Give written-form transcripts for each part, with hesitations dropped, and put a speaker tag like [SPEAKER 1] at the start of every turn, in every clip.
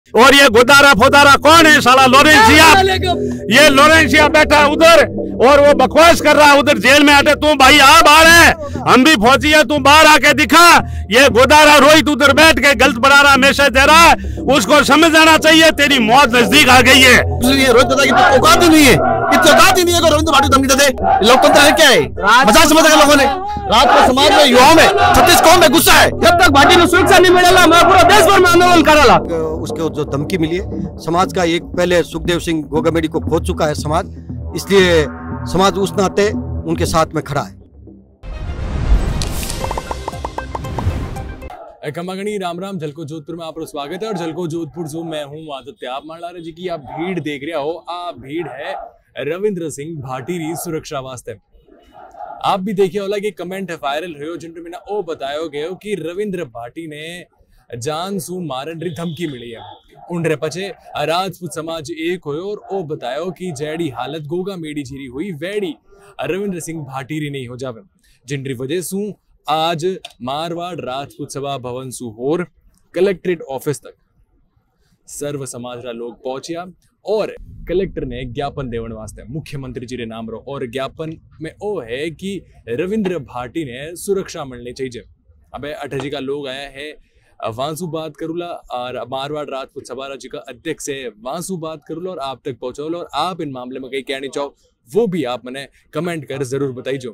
[SPEAKER 1] और ये गुदारा फुदारा कौन है साला? लोरेंसिया। ये लोरेंसिया बैठा है उधर और वो बकवास कर रहा है उधर जेल में। आटे तू भाई आ बाहर है, हम भी फौजी है, तू बाहर आके दिखा। ये गुदारा रोहित उधर बैठ के गलत बना रहा, मैसेज दे रहा है, उसको समझ जाना चाहिए तेरी मौत नजदीक आ गई है।
[SPEAKER 2] रोहित की औकात ही नहीं है, इतनी औकात ही नहीं है। रविंद्र भाटी धमकी दे, लोकतंत्र है क्या है? मजाक समझ गए लोगों ने। रात को समाज में युवाओं में 36 कौम में गुस्सा है। जब तक भाटी ने सुरक्षा नहीं मिलेगा मैं पूरा देश भर में आंदोलन करेगा। उसके जो धमकी मिली है समाज का, एक पहले सुखदेव सिंह गोगामेडी को खो चुका है समाज, इसलिए समाज उस नाते उनके साथ में खड़ा है।
[SPEAKER 3] खमागणी राम राम। झलको जोधपुर में आपका स्वागत है और झलको जोधपुर जो मैं हूँ आदित्य। आप मान ला जी की आप भीड़ देख रहे हो, आ भीड़ है रविंद्र सिंह भाटी री सुरक्षा वास्ते। आप भी देखे होला कि कमेंट वायरल हो जिनमें मैंने ओ बतायो गयो कि रविंद्र भाटी ने जान सू मारन री धमकी मिली है। उनरे पचे राजपूत समाज एक हो और ओ बतायो कि जैडी हालत गोगामेडी जीरी हुई वैडी रविंद्र सिंह भाटी री नहीं हो जावे, जिनरी वजह सू आज मारवाड़ राजपूत सभा भवन सु होर कलेक्ट्रेट ऑफिस तक सर्व समाज रा लोग पहुंचिया और कलेक्टर ने ज्ञापन देवन वास्ते मुख्यमंत्री जी रे नाम रो। और ज्ञापन में ओ है कि रविंद्र भाटी ने सुरक्षा मिलनी चाहिए। अबे अठजी का लोग आया है वांसु बात करूला और मारवाड़ राजपूत सभा जी का अध्यक्ष है वांसु बात करूला और आप तक पहुंचोला। और आप इन मामले में कहीं कहनी चाहो वो भी आप मैंने कमेंट कर जरूर बताइए।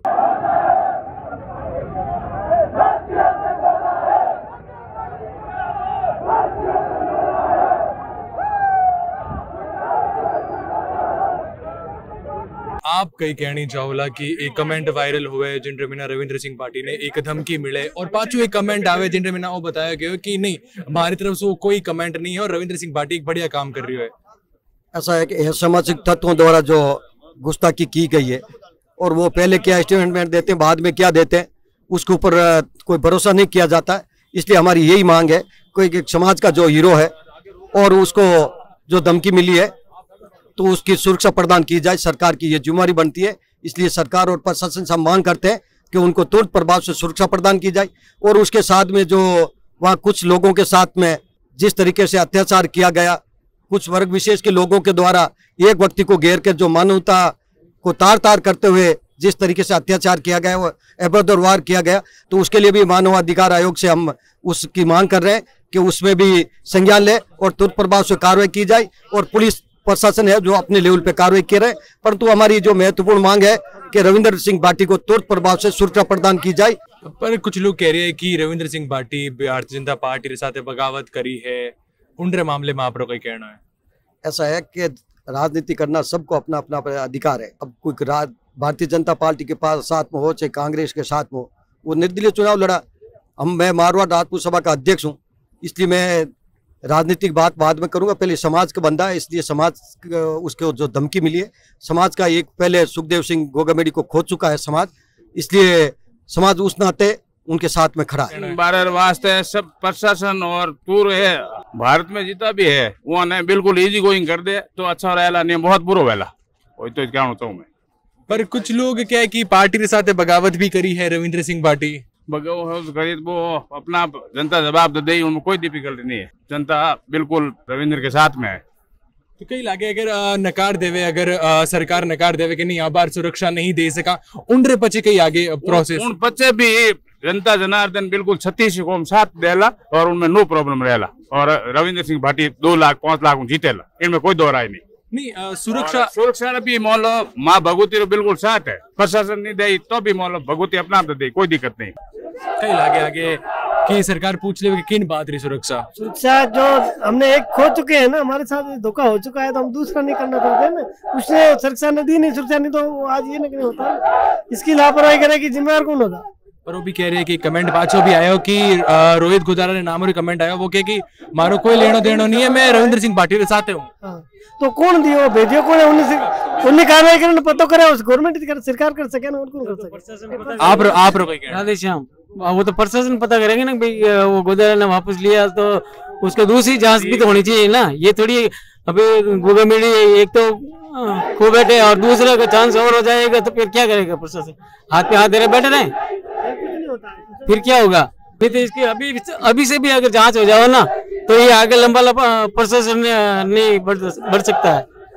[SPEAKER 3] आप कई कहनी चाहोला कि एक कमेंट वायरल हुए जिन रमीना रविंद्र सिंह भाटी ने एक धमकी मिले और पांचों एक कमेंट आवे जिन रमीना वो बताया गया कि नहीं हमारी तरफ से कोई कमेंट नहीं है और रविंद्र सिंह भाटी एक बढ़िया काम कर रही है।
[SPEAKER 2] ऐसा है कि सामाजिक तत्वों द्वारा जो गुस्ताखी की गई है और वो पहले क्या स्टेटमेंट देते हैं बाद में क्या देते हैं उसके ऊपर कोई भरोसा नहीं किया जाता। इसलिए हमारी यही मांग है कोई समाज का जो हीरो है और उसको जो धमकी मिली है तो उसकी सुरक्षा प्रदान की जाए, सरकार की ये जिम्मेदारी बनती है। इसलिए सरकार और प्रशासन से मांग करते हैं कि उनको तुरंत प्रभाव से सुरक्षा प्रदान की जाए। और उसके साथ में जो वहाँ कुछ लोगों के साथ में जिस तरीके से अत्याचार किया गया, कुछ वर्ग विशेष के लोगों के द्वारा एक व्यक्ति को घेर कर जो मानवता को तार तार करते हुए जिस तरीके से अत्याचार किया गया, वो अभद्र वार किया गया, तो उसके लिए भी मानवाधिकार आयोग से हम उसकी मांग कर रहे हैं कि उसमें भी संज्ञान ले और तुरंत प्रभाव से कार्रवाई की जाए। और पुलिस प्रशासन है जो अपने लेवल पे कार्रवाई कर रहे हैं, परंतु हमारी जो महत्वपूर्ण मांग है कि रविंद्र सिंह भाटी को तुरंत प्रभाव से सुरक्षा प्रदान की जाए।
[SPEAKER 3] पर कुछ लोग कह रहे हैं कि रविंद्र सिंह भाटी भारतीय जनता पार्टी के साथ बगावत करी है, उनके मामले में आप कोई कहना है?
[SPEAKER 2] ऐसा है कि राजनीति करना सबको अपना अपना अधिकार है। अब कोई भारतीय जनता पार्टी के पास साथ में हो चाहे कांग्रेस के साथ में हो, वो निर्दलीय चुनाव लड़ा। मैं मारवाड़ राजपूत सभा का अध्यक्ष हूँ, इसलिए मैं राजनीतिक बात बाद में करूंगा, पहले समाज का बंदा है। इसलिए समाज उसके जो धमकी मिली है समाज का, एक पहले सुखदेव सिंह गोगामेडी को खो चुका है समाज, इसलिए समाज उस नाते उनके साथ में खड़ा है।
[SPEAKER 4] बारह वास्ते सब प्रशासन और पूरे है भारत में जितना भी है वो ने बिल्कुल इजी गोइंग कर दे तो अच्छा रहेला, नहीं बहुत बुरा रहेला, वही तो क्या होता हूँ मैं।
[SPEAKER 3] पर कुछ लोग क्या है कि पार्टी के साथ बगावत भी करी है रविंद्र सिंह भाटी,
[SPEAKER 4] गरीब वो अपना जनता जवाब दे, उनमें कोई डिफिकल्टी नहीं है, जनता बिल्कुल रविंद्र के साथ में है।
[SPEAKER 3] तो कई लागे अगर नकार देवे, अगर सरकार नकार देवे कि नहीं बार सुरक्षा नहीं दे सका, उनरे पचे कई आगे प्रोसेस
[SPEAKER 4] उन पचे भी जनता जनार्दन बिल्कुल 36 कौम साथ देला और उनमें नो प्रॉब्लम रहेला और रविंद्र सिंह भाटी 2 लाख 5 लाख जीतेला, इनमें कोई दो राय नहीं। सुरक्षा भी मान लो माँ भगवती बिल्कुल साथ है, प्रशासन नहीं दे तो भी मान लो भगवती अपना दे, कोई दिक्कत नहीं।
[SPEAKER 3] कई लागे आगे कि सरकार पूछ ले किन बात रही सुरक्षा
[SPEAKER 5] जो हमने एक खो चुके हैं ना, हमारे साथ धोखा हो चुका है तो हम दूसरा नहीं करना चाहते हैं ना। उसने सुरक्षा ने दी नहीं, सुरक्षा नहीं तो आज ये नहीं होता। इसकी लापरवाही करेगी जिम्मेदार कौन होगा?
[SPEAKER 3] पर वो भी कह रहे हैं कि कमेंट पाछो भी आयो कि रोहित गुदारा ने नाम कमेंट आयो, वो कहे कि मारो कोई लेनो देनो नहीं है, मैं रविंद्र सिंह भाटी के साथ हूँ।
[SPEAKER 5] तो कौन दियो भेजियो कौन है? उन्हें कार्रवाई करने पता करे, उस गवर्नमेंट सरकार कर सके ना, और कौन कर सके?
[SPEAKER 3] आप
[SPEAKER 6] राधे श्याम, वो तो प्रशासन पता करेंगे ना भाई वो गोदारा ने वापस लिया तो उसका दूसरी जांच भी तो होनी चाहिए ना। ये थोड़ी अभी गोगामेडी एक तो खो बैठे और दूसरे का चांस और हो जाएगा तो फिर क्या करेगा प्रशासन? हाथ पे हाथ दे रहे बैठे रहे, फिर क्या होगा? फिर तो इसकी अभी से भी अगर जांच हो जाओ ना तो ये आगे लंबा प्रशासन नहीं बढ़ सकता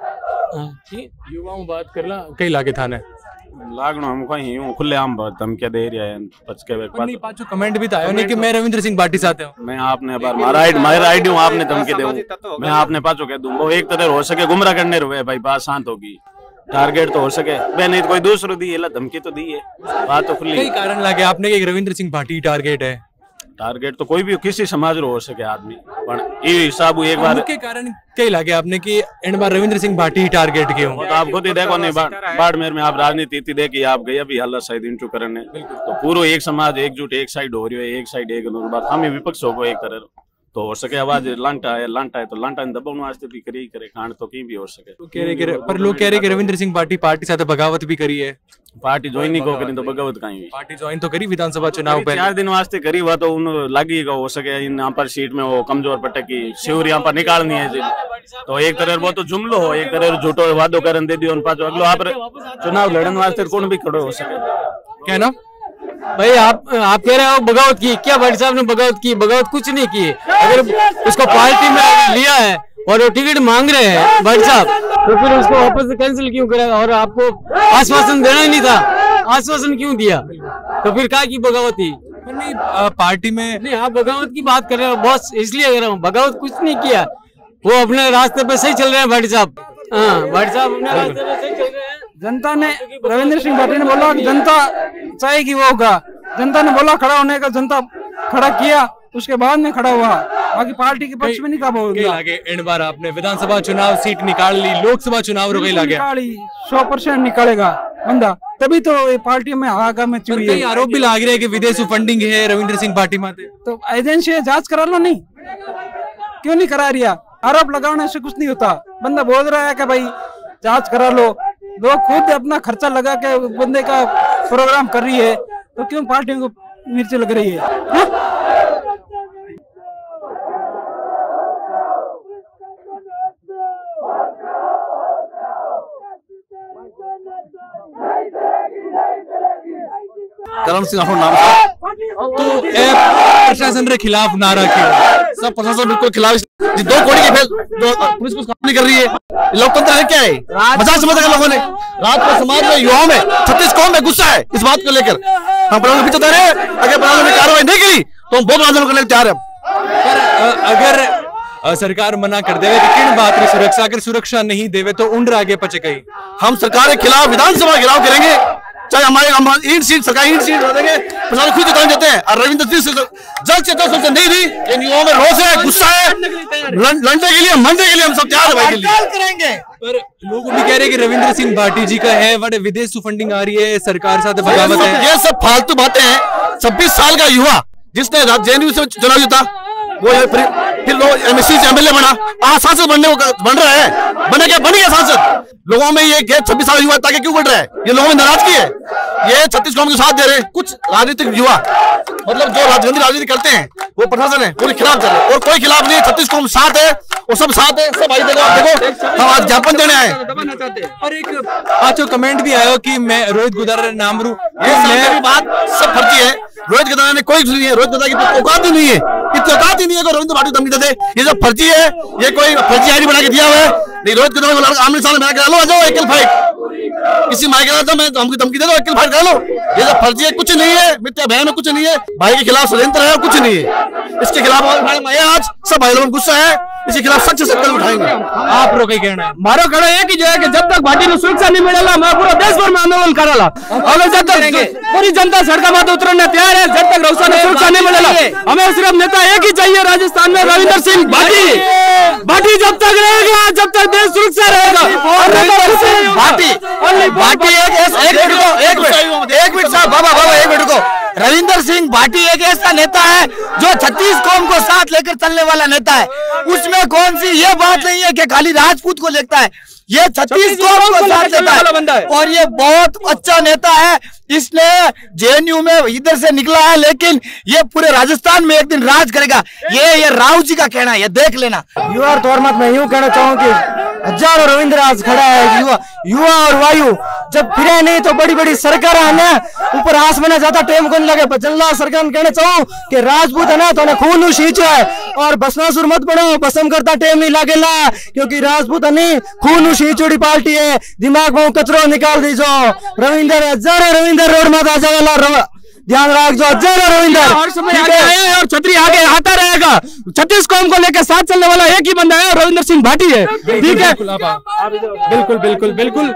[SPEAKER 6] है।
[SPEAKER 3] युवाओं बात करना कई लागे थाने
[SPEAKER 7] लागनो हम कहीं हूं खुले आम धमकिया दे रहा है पच के
[SPEAKER 3] नहीं पाछो कमेंट भी तो आयो नहीं कि मैं रविंद्र सिंह भाटी साथ हूं।
[SPEAKER 7] मैं आपने बार मारा आईडी हूं आपने धमकी दे मैं आपने पाछो कह दूं वो एक तरह हो सके गुमराह करने रहे भाई बात शांत होगी टारगेट तो हो सके मैं नहीं तो कोई दूसरो दी है धमकी तो दी है बात तो खुली।
[SPEAKER 3] कई कारण लगे आपने कि रविंद्र सिंह भाटी टारगेट है।
[SPEAKER 7] टारगेट तो कोई भी किसी समाज रो हो सके आदमी पर ये हिसाब एक बार
[SPEAKER 3] के कारण कई लगे आपने कि इन बार रविंद्र सिंह भाटी टारगेट के हो।
[SPEAKER 7] तो आप खुद ही देखो नहीं बाड़मेर में आप राजनीति देखी आप गए अभी हालत शायद इंटू करने तो पूरा एक समाज एकजुट एक साइड हो रही है एक साइड एक बात हम विपक्ष हो एक तरह तो हो सके आवाज लांटा है तो लांटा दबाव वास्ते भी करी करे कांड तो कहीं भी हो सके
[SPEAKER 3] पर लोग कह रहे कि रविंद्र सिंह भाटी पार्टी साथ बगावत भी करी है।
[SPEAKER 7] पार्टी ज्वाइन नहीं करी तो बगावत कहीं
[SPEAKER 3] पार्टी ज्वाइन तो करी विधानसभा चुनाव पहले
[SPEAKER 7] 4 दिन वास्ते करी हुआ तो उन लगी हो सके यहाँ पर सीट में वो कमजोर पटकी शिवर यहाँ पर निकालनी है तो एक तरह वो तो जुमलो हो एक तरह झूठो वादो करन दे दियो पाछो अगलो आप चुनाव लड़न वास्ते कौन भी खड़ो हो सके
[SPEAKER 3] क्या ना
[SPEAKER 6] भाई आप कह रहे हो बगावत की क्या भाटी साहब ने बगावत कुछ नहीं की। अगर उसको पार्टी में लिया है और वो टिकट मांग रहे हैं भाटी साहब तो फिर उसको वापस कैंसिल क्यों करेगा और आपको आश्वासन देना ही नहीं था आश्वासन क्यों दिया तो फिर क्या की बगावत थी।
[SPEAKER 3] नहीं पार्टी में
[SPEAKER 6] नहीं आप बगावत की बात कर रहे हो बॉस इसलिए कह रहा हूँ बगावत कुछ नहीं किया वो अपने रास्ते पे सही चल रहे हैं भाटी साहब। हाँ भाटी साहब अपने रास्ते पे सही चल रहे हैं।
[SPEAKER 8] जनता ने रविंद्र सिंह भाटी ने बोला कि जनता चाहेगी वो होगा जनता ने बोला खड़ा होने का जनता खड़ा किया उसके बाद में खड़ा हुआ बाकी पार्टी के पक्ष में नहीं कहा बोला।
[SPEAKER 3] इन बार आपने विधानसभा चुनाव सीट निकाल ली लोकसभा चुनाव रुके लगे
[SPEAKER 8] 100% निकालेगा बंदा तभी तो पार्टी में आगा में चुनी है।
[SPEAKER 3] आरोप भी लग रहे हैं कि विदेशी फंडिंग है रविंद्र सिंह भाटी माते
[SPEAKER 8] तो एजेंसी जांच करा लो नहीं क्यों नहीं करा रही आरोप लगाने से कुछ नहीं होता बंदा बोल रहा है कि भाई जांच करा लो लोग खुद अपना खर्चा लगा के बंदे का प्रोग्राम कर रही है तो क्यों पार्टियों को मिर्ची लग रही है।
[SPEAKER 1] करम सिंह नाम
[SPEAKER 3] तो प्रशासन के खिलाफ नारा किया
[SPEAKER 1] सब प्रशासन बिल्कुल खिलाफ दो कोड़ी के पुलिस कुछ काम नहीं कर रही है लोकतंत्र है क्या है मजाक समझ रहे लोगों ने रात को समाज में युवाओं में 36 कौम में गुस्सा है इस बात को लेकर हम प्रशासन भी तो दे रहे हैं अगर प्रशासन ने कार्रवाई नहीं करी तो हम बहुत आंदोलन करने तैयार है।
[SPEAKER 3] अगर सरकार मना कर देवे तो किन बात की सुरक्षा अगर सुरक्षा नहीं देवे तो उंडर आगे पचे गई
[SPEAKER 1] हम सरकार के खिलाफ विधानसभा घेराव करेंगे चाहे हमारे ईंट सीट सरकारी ईंट सीट देंगे प्रशासन खुद उतार देते हैं और रविंद्र सिंह से जल्द से जल्द नहीं दी इन युवाओं में रोष है गुस्सा है लड़ने के लिए मरने के लिए हम सब तैयार है भाई के लिए
[SPEAKER 3] करेंगे। पर लोग भी कह रहे हैं कि रविंद्र सिंह भाटी जी का है बड़े विदेश फंडिंग आ रही है सरकार साथ बगावत है
[SPEAKER 1] ये सब फालतू बातें हैं। 26 साल का युवा जिसने जेएनयू से चुनाव जीता वो फिर लोग एमएससी से एमएलए बना आज सांसद बन रहा है बन गया सांसद। लोगों में ये 26 साल युवा ताकि क्यों बढ़ रहा है ये लोगों में नाराजगी है ये 36 कौम के साथ दे रहे हैं कुछ राजनीतिक युवा मतलब जो राजनीति करते हैं वो प्रशासन है पूरे खिलाफ कर रहे हैं और कोई खिलाफ नहीं 36 कौम साथ है और सब साथ है सब भाई देखो हम आज ज्ञापन देने आए।
[SPEAKER 3] और एक पांचों कमेंट भी आयो कि मैं रोहित गुदारा नाम रू
[SPEAKER 1] बात सब फर्जी है रोहित गुदारा ने कोई नहीं है रोहित गुदारा की औकात ही नहीं है इतनी औकात ही नहीं है कि रविंद्र भाटी धमकी दे ये सब फर्जी है ये कोई फर्जी आईडी बना के दिया हुआ है नहीं रोहित गुदारा को आमने सामने बना के लो आ जाओ एकल फाइट किसी माई के मैं हमको धमकी दे दो एकल फाइट कर लो ये सब फर्जी है कुछ नहीं है मिथ्या बयान में कुछ नहीं है भाई के खिलाफ षड्यंत्र है और कुछ नहीं है इसके खिलाफ आज सब भाई लोगों को गुस्सा है इसके खिलाफ सख्त से कदम उठाएंगे।
[SPEAKER 3] आप रो कहीं कहना है
[SPEAKER 8] मारो कहना है कि जो है कि जब तक भाटी को सुरक्षा नहीं मिलेगा मैं पूरा देश भर में आंदोलन करेला अगर जब तक पूरी जनता सड़कों पर उतरने तैयार है जब तक सुरक्षा नहीं मिलेगा हमें सिर्फ नेता एक ही चाहिए राजस्थान में रविंद्र सिंह भाटी जब तक रहेगा जब तक देश सुरक्षा रहेगा
[SPEAKER 1] भाटी एक मिनट साहब बाबा एक मिनट को रविंद्र सिंह भाटी एक ऐसा नेता है जो 36 कौम को साथ लेकर चलने वाला नेता है उसमें कौन सी ये बात नहीं है कि खाली राजपूत को लेता है ये 36 कौम को साथ लेता है और ये बहुत अच्छा नेता है इसने जेएनयू में इधर से निकला है लेकिन ये पूरे राजस्थान में एक दिन राज करेगा ये राव जी का कहना है ये देख लेना।
[SPEAKER 5] युवा तौर मत मैं यूं कहना चाहूँ कि हजारों रविंद्र आज खड़ा है युवा और वायु
[SPEAKER 8] जब फिरे नहीं तो बड़ी बड़ी सरकार आने ऊपर आसमान ज्यादा टाइम को नहीं लगे। बचनला सरकार कहना चाहूँ कि राजपूत है ना तो खून सींच है और बसनासुर मत पड़ो, बसम करता टाइम नहीं लगेला क्योंकि राजपूत नहीं खून सींचोड़ी पार्टी है। दिमाग में कचरो निकाल दीजो। रविंदर जरा रविंदर रोड में आ जाएगा, ध्यान रख जो जरा रविंदर
[SPEAKER 9] और समय आगे आया और छतरी आगे आता रहेगा। 36 कौम को लेकर साथ चलने वाला एक ही बंदा है, रविंदर सिंह भाटी है। ठीक है, बिल्कुल बिल्कुल बिल्कुल।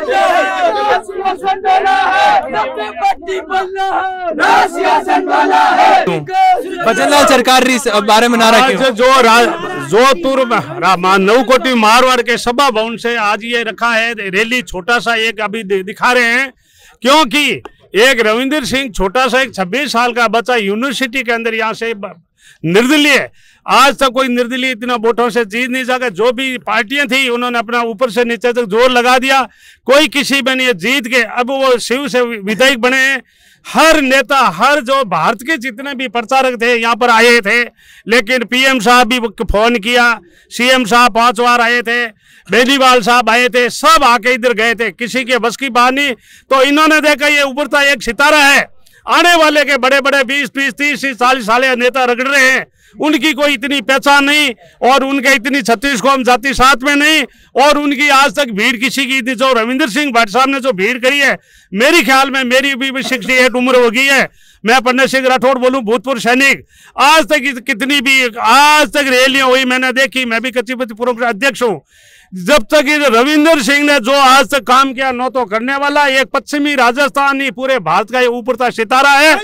[SPEAKER 3] बचनलाल सरकार बारे में नारा
[SPEAKER 1] आज जोधपुर नौ कोटी मारवाड़ के सभा भवन से आज ये रखा है रैली, छोटा सा एक अभी दिखा रहे हैं क्योंकि एक रविंदर सिंह छोटा सा एक 26 साल का बच्चा यूनिवर्सिटी के अंदर यहाँ से निर्दलीय, आज तक कोई निर्दलीय इतना वोटों से जीत नहीं सका। जो भी पार्टियां थी उन्होंने अपना ऊपर से नीचे तक जोर लगा दिया, कोई किसी में नहीं जीत के अब वो शिव से विधायक बने हैं। हर नेता, हर जो भारत के जितने भी प्रचारक थे यहाँ पर आए थे, लेकिन पीएम साहब भी फोन किया, सीएम साहब 5 बार आए थे, बेनीवाल साहब आए थे, सब आके इधर गए थे, किसी के बस की बात नहीं। तो इन्होंने देखा ये उभरता एक सितारा है, आने वाले के बड़े बड़े 20, 30, 40 साल नेता रगड़ रहे हैं, उनकी कोई इतनी पहचान नहीं और उनके इतनी 36 कौम जाति साथ में नहीं और उनकी आज तक भीड़ किसी की जो रविंदर सिंह भाटी साहब ने जो भीड़ करी है, मेरी ख्याल में मेरी भी 68 उम्र हो गई है। मैं पंडित सिंह राठौड़ बोलूं, भूतपूर्व सैनिक। आज तक कितनी भी आज तक रैलियां हुई मैंने देखी, मैं भी कच्चीपति पूर्व का अध्यक्ष हूँ। जब तक रविंदर सिंह ने जो आज तक काम किया नो तो करने वाला, एक पश्चिमी राजस्थान ही पूरे भारत का ये ऊपरता सितारा है।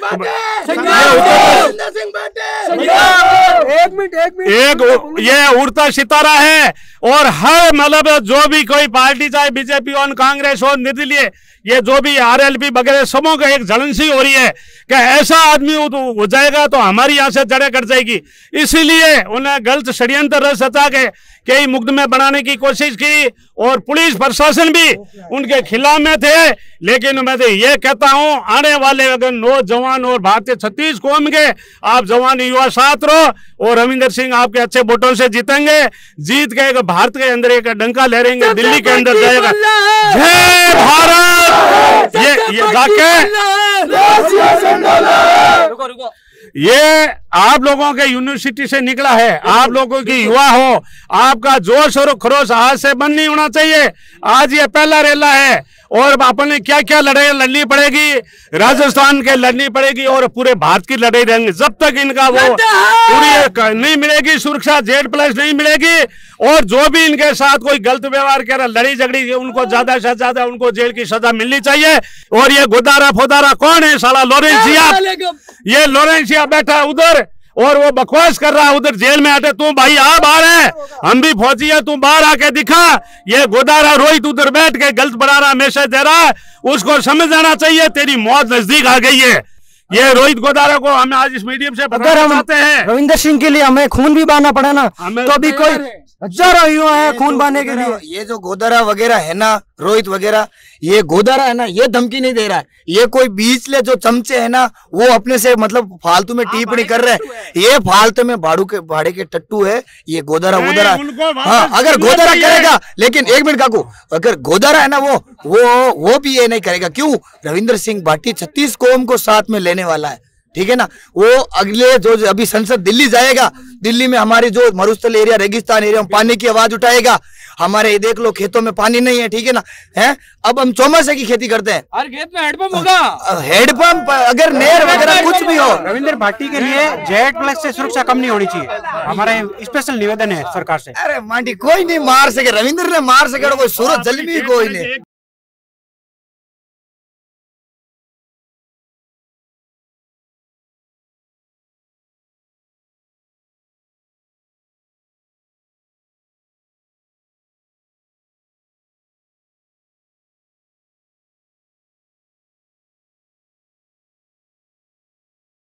[SPEAKER 1] एक ये उड़ता सितारा है और हर मतलब जो भी कोई पार्टी चाहे बीजेपी हो, कांग्रेस हो, निर्दलीय, ये जो भी आरएलपी वगैरह सबों का एक जलन सी हो रही है कि ऐसा आदमी हो जाएगा तो हमारी यहाँ से जड़ें कट जाएगी। इसीलिए उन्हें गलत षड्यंत्र रच सचा के कई मुकदमे बनाने की कोशिश की और पुलिस प्रशासन भी उनके खिलाफ में थे। लेकिन मैं तो ये कहता हूं, आने वाले अगर नौजवान और भारतीय 36 कौम के आप जवान युवा साथ रहो और रविंदर सिंह आपके अच्छे वोटों से जीतेंगे, जीत के भारत के अंदर एक डंका लहरेंगे, दिल्ली के अंदर जाएगा। जय भारत। ये जाके ये आप लोगों के यूनिवर्सिटी से निकला है, आप लोगों की युवा हो, आपका जोश और खरोश आज से बंद नहीं होना चाहिए। आज ये पहला रेला है और अपन ने क्या क्या लड़ाई लड़नी पड़ेगी, राजस्थान के लड़नी पड़ेगी और पूरे भारत की लड़ाई रहेंगे। जब तक इनका वो पूरी नहीं मिलेगी सुरक्षा, Z+ नहीं मिलेगी और जो भी इनके साथ कोई गलत व्यवहार कर लड़ी झगड़ी, उनको ज्यादा से ज्यादा उनको जेल की सजा मिलनी चाहिए। और ये गुदारा फोदारा कौन है साला? लॉरेंसिया, ये लॉरेंसिया बैठा है उधर और वो बकवास कर रहा है उधर जेल में। आटे तू भाई आ बाहर है, हम भी फौजी है, तू बाहर आके दिखा। ये गोदारा रोहित उधर बैठ के गलत बना रहा, मैसेज दे रहा है, उसको समझ जाना चाहिए तेरी मौत नजदीक आ गई है। ये रोहित गोदारा को हमें आज इस मीडियम से बताना चाहते हैं।
[SPEAKER 8] रविंदर सिंह के लिए हमें खून भी बहाना पड़ा ना, तो भी कोई हजारों युवा है खून बहाने के लिए।
[SPEAKER 10] ये जो गोदारा वगैरह है ना, रोहित वगैरह, ये गोदारा है ना, ये धमकी नहीं दे रहा है। ये कोई बीच ले जो चमचे है ना, वो अपने से मतलब फालतू में टिप्पणी कर रहे हैं। ये फालतू में भाड़े के टट्टू है ये गोदारा वोदारा। हाँ, अगर गोदारा करेगा, लेकिन एक मिनट काकू, अगर गोदारा है ना वो भी ये नहीं करेगा। क्यों? रविंदर सिंह भाटी 36 कौम को साथ में लेने वाला है, ठीक है ना। वो अगले जो अभी संसद दिल्ली जाएगा, दिल्ली में हमारी जो मरुस्थल एरिया, रेगिस्तान एरिया में पानी की आवाज उठाएगा। हमारे देख लो खेतों में पानी नहीं है, ठीक है ना, है। अब हम चौमासे की खेती करते हैं,
[SPEAKER 9] हर खेत में हैंडपंप होगा।
[SPEAKER 10] हैंडपंप अगर नहर वगैरह कुछ भी हो।
[SPEAKER 11] रविंदर भाटी के लिए Z+ से सुरक्षा कम नहीं होनी चाहिए, हमारा स्पेशल निवेदन है सरकार से।
[SPEAKER 10] अरे मांडी कोई नहीं मार सके, रविंदर ने मार सके, कोई सूरत जल भी कोई नहीं।